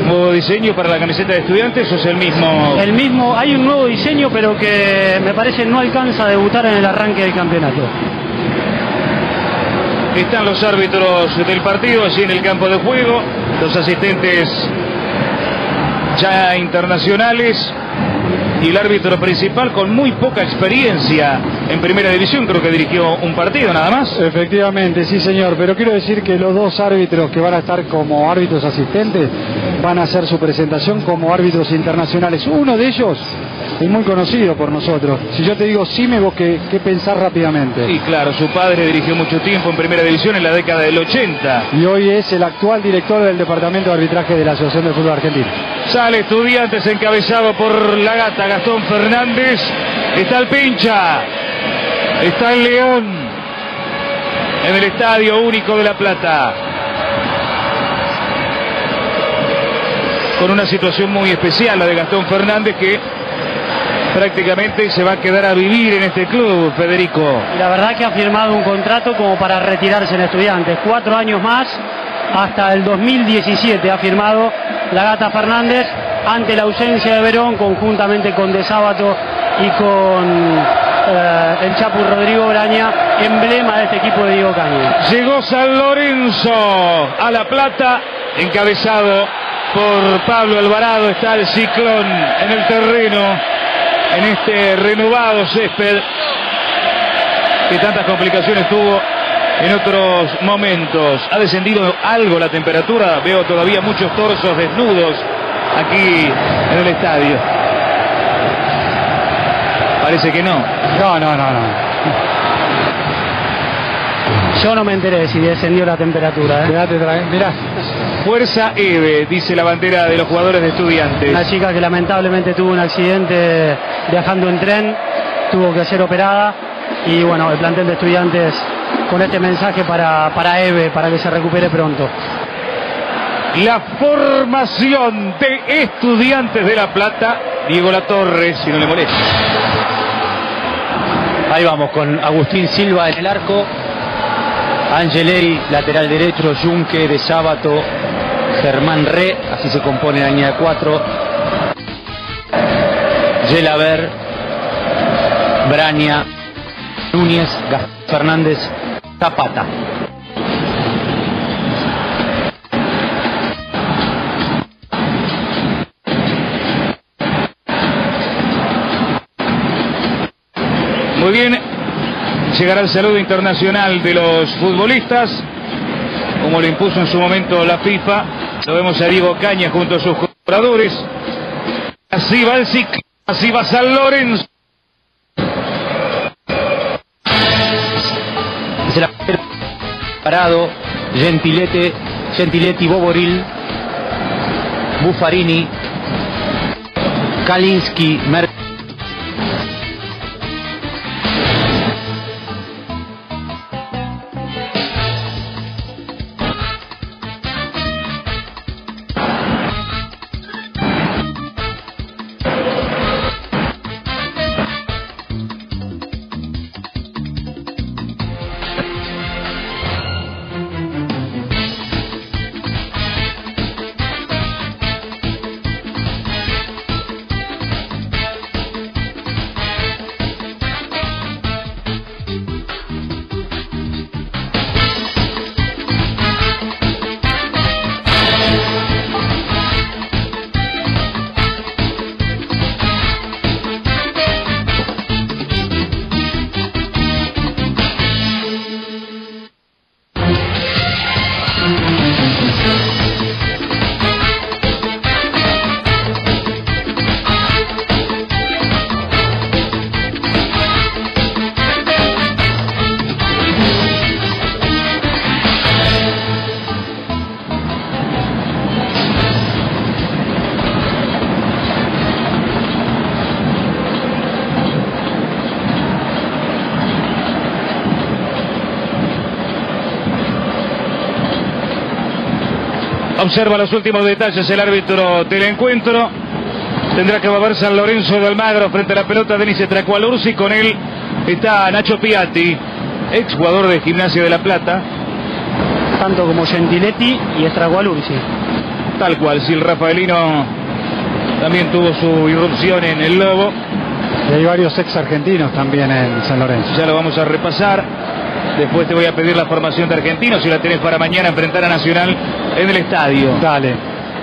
¿Nuevo diseño para la camiseta de Estudiantes o es el mismo? El mismo, hay un nuevo diseño, pero que me parece no alcanza a debutar en el arranque del campeonato. Están los árbitros del partido allí en el campo de juego, los asistentes ya internacionales y el árbitro principal con muy poca experiencia en primera división, creo que dirigió un partido nada más. Efectivamente, sí señor, pero quiero decir que los dos árbitros que van a estar como árbitros asistentes van a hacer su presentación como árbitros internacionales. Uno de ellos es muy conocido por nosotros. Si yo te digo Sime, vos qué pensar rápidamente. Sí, claro, su padre dirigió mucho tiempo en primera división en la década del 80. Y hoy es el actual director del Departamento de Arbitraje de la Asociación de Fútbol Argentino. Sale Estudiantes encabezado por la Gata, Gastón Fernández. Está el Pincha. Está el León. En el Estadio Único de La Plata. Con una situación muy especial, la de Gastón Fernández, que prácticamente se va a quedar a vivir en este club, Federico. La verdad que ha firmado un contrato como para retirarse en Estudiantes. 4 años más, hasta el 2017 ha firmado la Gata Fernández, ante la ausencia de Verón, conjuntamente con De Sábato y con el Chapu Rodrigo Braña, emblema de este equipo de Diego Caña. Llegó San Lorenzo a La Plata, encabezado por Pablo Alvarado. Está el Ciclón en el terreno, en este renovado césped que tantas complicaciones tuvo en otros momentos. Ha descendido algo la temperatura, veo todavía muchos torsos desnudos aquí en el estadio. Parece que no. No. Yo no me enteré si descendió la temperatura. Mirá. Fuerza EVE, dice la bandera de los jugadores de Estudiantes. Una chica que lamentablemente tuvo un accidente viajando en tren, tuvo que ser operada. Y bueno, el plantel de Estudiantes con este mensaje para EVE, para que se recupere pronto. La formación de Estudiantes de La Plata, Diego Latorre, si no le molesta. Ahí vamos con Agustín Silva en el arco, Angeleri lateral derecho, Junque, De Sábato, Germán Re, así se compone la línea de 4, Gelaber, Braña, Núñez, Gastón Fernández, Zapata. Muy bien, llegará el saludo internacional de los futbolistas, como lo impuso en su momento la FIFA. Lo vemos a Diego Caña junto a sus jugadores. Así va el ciclo, así va San Lorenzo. Será parado, Gentiletti, Boboril, Buffarini, Kalinski, Observa los últimos detalles el árbitro del encuentro. Tendrá que mover San Lorenzo de Almagro frente a la pelota de Denis Tracualursi. Con él está Nacho Piatti, ex jugador de Gimnasia de La Plata. Tanto como Gentiletti y Tracualursi. Tal cual, si el rafaelino también tuvo su irrupción en el Lobo. Y hay varios ex argentinos también en San Lorenzo. Ya lo vamos a repasar. Después te voy a pedir la formación de argentinos, si la tenés para mañana enfrentar a Nacional en el estadio. Dale.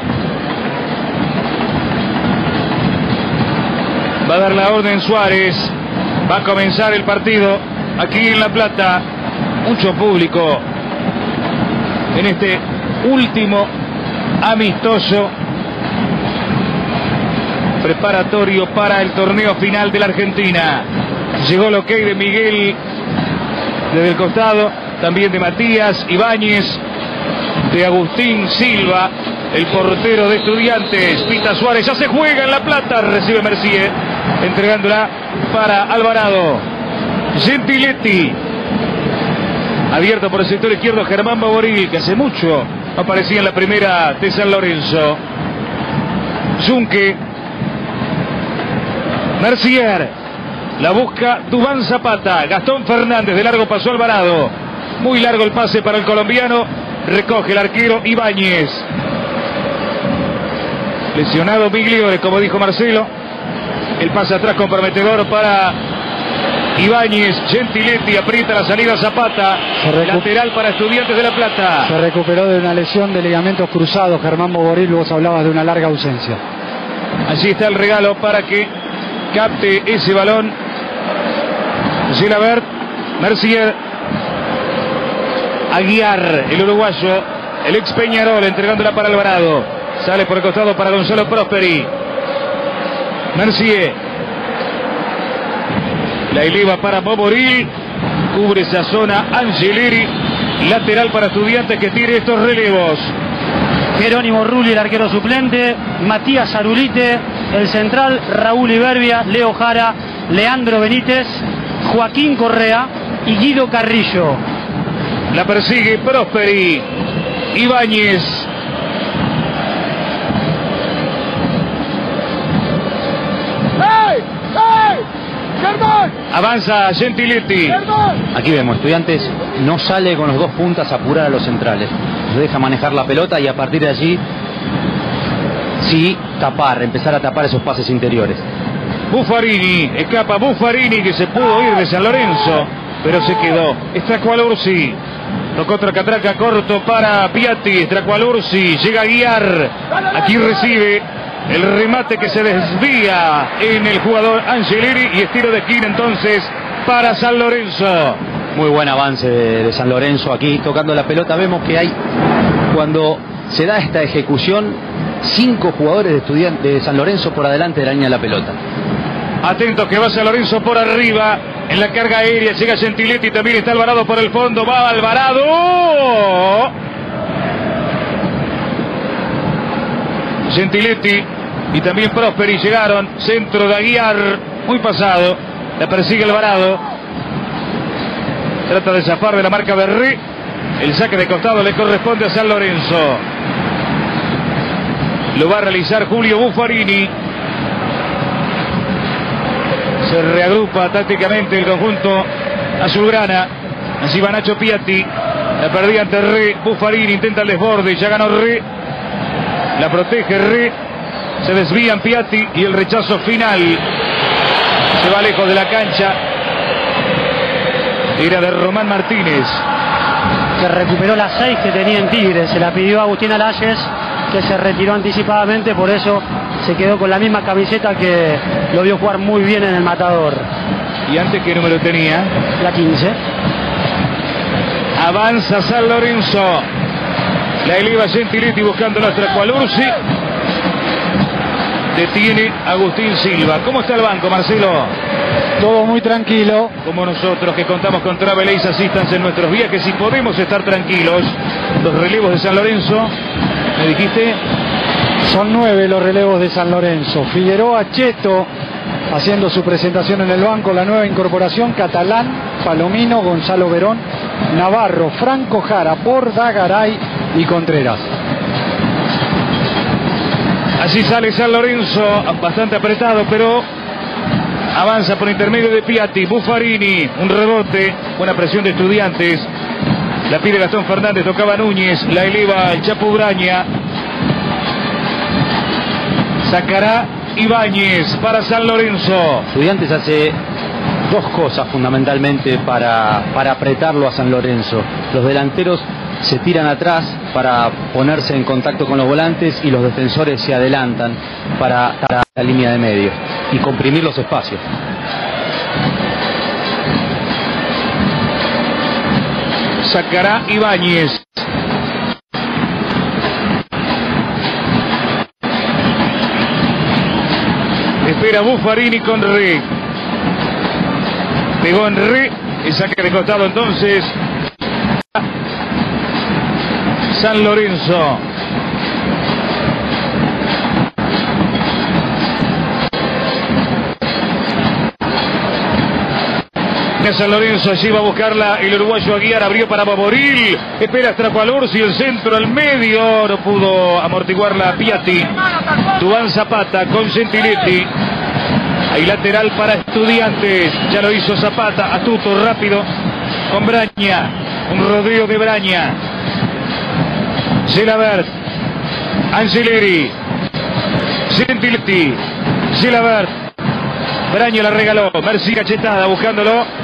Va a dar la orden Suárez. Va a comenzar el partido aquí en La Plata. Mucho público en este último amistoso preparatorio para el torneo final de la Argentina. Llegó el ok de Miguel desde el costado, también de Matías Ibáñez, de Agustín Silva, el portero de Estudiantes. Pita Suárez, ya se juega en La Plata, recibe Mercier, entregándola para Alvarado. Gentiletti, abierto por el sector izquierdo Germán Baboril, que hace mucho aparecía en la primera de San Lorenzo. Junque, Mercier, la busca Duván Zapata. Gastón Fernández, de largo pasó Alvarado. Muy largo el pase para el colombiano. Recoge el arquero Ibáñez. Lesionado Migliore, como dijo Marcelo. El pase atrás comprometedor para Ibáñez. Gentiletti aprieta la salida Zapata. Lateral para Estudiantes de La Plata. Se recuperó de una lesión de ligamentos cruzados Germán Baboril. Vos hablabas de una larga ausencia. Allí está el regalo para que capte ese balón Gilabert. Mercier, Aguiar, el uruguayo, el ex Peñarol, entregándola para Alvarado. Sale por el costado para Gonzalo Prosperi. Mercier, la eleva para Baboril, cubre esa zona Angeleri. Lateral para Estudiantes, que tire estos relevos. Jerónimo Rulli, el arquero suplente. Matías Arulite, el central. Raúl Iberbia, Leo Jara, Leandro Benítez, Joaquín Correa y Guido Carrillo. La persigue Prosperi. Ibáñez. Avanza Gentiletti. Aquí vemos, Estudiantes no sale con los dos puntas a apurar a los centrales. Los deja manejar la pelota y a partir de allí sí empezar a tapar esos pases interiores. Buffarini, escapa Buffarini, que se pudo ir de San Lorenzo, pero se quedó. Stracualursi, tocó tracatraca corto para Piatti. Stracualursi, llega a guiar. Aquí recibe el remate que se desvía en el jugador Angeleri y estiro de esquina entonces para San Lorenzo. Muy buen avance de San Lorenzo aquí tocando la pelota. Vemos que hay, cuando se da esta ejecución, 5 jugadores de Estudiantes de San Lorenzo por adelante de la línea de la pelota. Atentos que va San Lorenzo por arriba en la carga aérea. Llega Gentiletti, también está Alvarado por el fondo. Va Alvarado. Gentiletti y también Prosperi llegaron. Centro de Aguiar, muy pasado. La persigue Alvarado. Trata de zafar de la marca Berré. El saque de costado le corresponde a San Lorenzo. Lo va a realizar Julio Buffarini. Se reagrupa tácticamente el conjunto azulgrana. Así va Nacho Piatti. La perdía ante Re. Buffarini intenta el desborde. Ya ganó Re. La protege Re. Se desvían Piatti y el rechazo final. Se va lejos de la cancha. Era de Román Martínez, que recuperó las 6 que tenía en Tigre. Se la pidió a Agustín Alayes, que se retiró anticipadamente, por eso se quedó con la misma camiseta que lo vio jugar muy bien en el Matador. ¿Y antes qué número tenía? La 15. Avanza San Lorenzo. La eleva Gentiletti buscando a Stracualursi. Detiene Agustín Silva. ¿Cómo está el banco, Marcelo? Todo muy tranquilo. Como nosotros que contamos con Travel Ace Assistance en nuestros viajes y podemos estar tranquilos. Los relevos de San Lorenzo, ¿me dijiste? Son 9 los relevos de San Lorenzo. Figueroa, Cheto haciendo su presentación en el banco. La nueva incorporación: Catalán, Palomino, Gonzalo Verón, Navarro, Franco Jara, Borda, Garay y Contreras. Así sale San Lorenzo, bastante apretado, pero avanza por intermedio de Piatti. Buffarini, un rebote, buena presión de Estudiantes. La pide Gastón Fernández, tocaba Núñez, la eleva el Chapu Braña. Sacará Ibáñez para San Lorenzo. Estudiantes hace dos cosas fundamentalmente para apretarlo a San Lorenzo. Los delanteros se tiran atrás para ponerse en contacto con los volantes y los defensores se adelantan para la línea de medio y comprimir los espacios. Sacará Ibáñez. Espera Buffarini con Re. Pegó en Re. El saque de costado entonces. San Lorenzo. San Lorenzo, allí va a buscarla el uruguayo Aguiar, abrió para Baboril, espera Stracualorsi, el centro al medio, no pudo amortiguarla Piatti. Duván Zapata con Gentiletti. Hay lateral para Estudiantes, ya lo hizo Zapata, astuto, rápido, con Braña, un rodeo de Braña. Gelabert, Angeleri, Gentiletti, Gelabert, Braña la regaló, Mercy cachetada buscándolo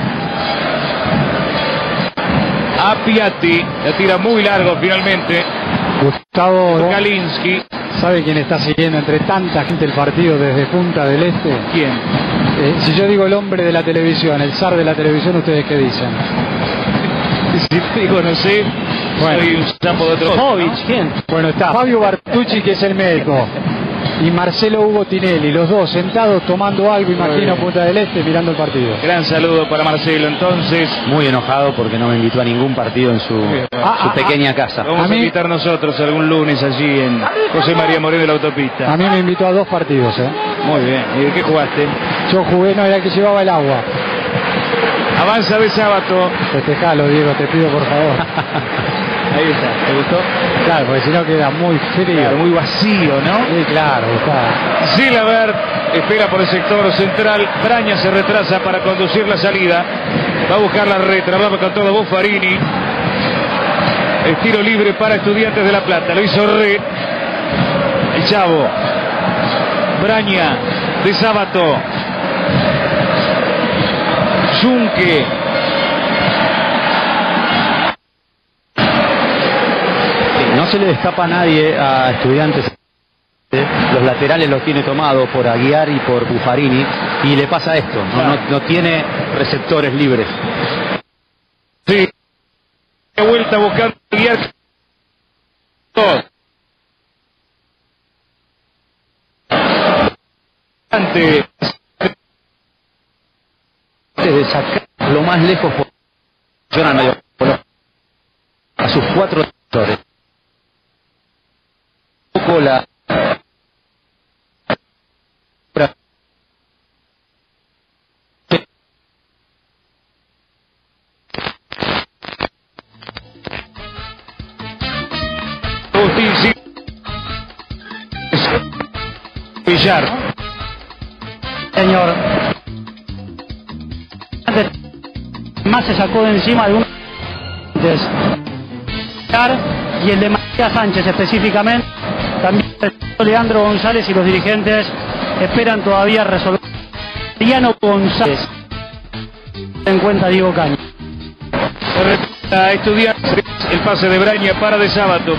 a Piatti, la tira muy largo finalmente. Gustavo Kalinski. ¿Sabe quién está siguiendo entre tanta gente el partido desde Punta del Este? ¿Quién? Si yo digo el hombre de la televisión, el zar de la televisión, ¿ustedes qué dicen? Si digo, no sé, bueno, soy un sapo de otro. Jovic, ¿quién? Bueno, está Fabio Bartucci, que es el médico, y Marcelo Hugo Tinelli, los dos sentados tomando algo, imagino, Punta del Este, mirando el partido. Gran saludo para Marcelo, entonces. Muy enojado porque no me invitó a ningún partido en su pequeña casa. Vamos a invitar nosotros algún lunes allí en José María Moreno de la autopista. A mí me invitó a 2 partidos, Muy bien. ¿Y de qué jugaste? Yo jugué, no, era el que llevaba el agua. Avanza de Sábato. Festejalo, Diego, te pido por favor. Ahí está, ¿te gustó? Claro, porque si no queda muy frío. Claro, muy vacío, ¿no? Sí, claro, está. Gilabert espera por el sector central. Braña se retrasa para conducir la salida. Va a buscar la retra, va con todo Buffarini. El tiro libre para Estudiantes de La Plata. Lo hizo Re. El Chavo. Braña de Sábato. Junque. No se le escapa a nadie a Estudiantes. Los laterales los tiene tomados por Aguiar y por Buffarini y le pasa esto, no tiene receptores libres. Sí. De vuelta buscando Aguiar. Ante. De sacar lo más lejos posible a sus 4 receptores. Un poco la Villar. Señor. Más se sacó de encima de un y el de Matías Sánchez específicamente. También Leandro González y los dirigentes esperan todavía resolver. Diano González en cuenta Diego Caña. A Estudiantes, el pase de Braña para de Sábato.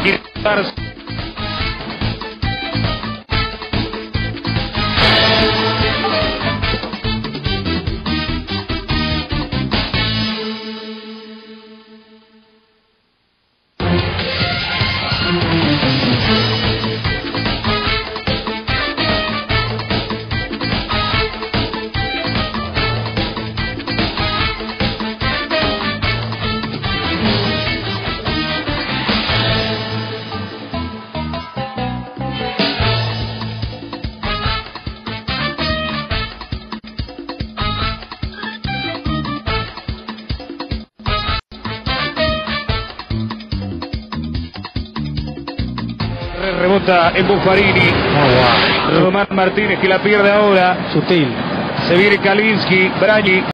Rebota en Buffarini. Román Martínez que la pierde ahora. Sutil. Se viene Kalinski. Brañi.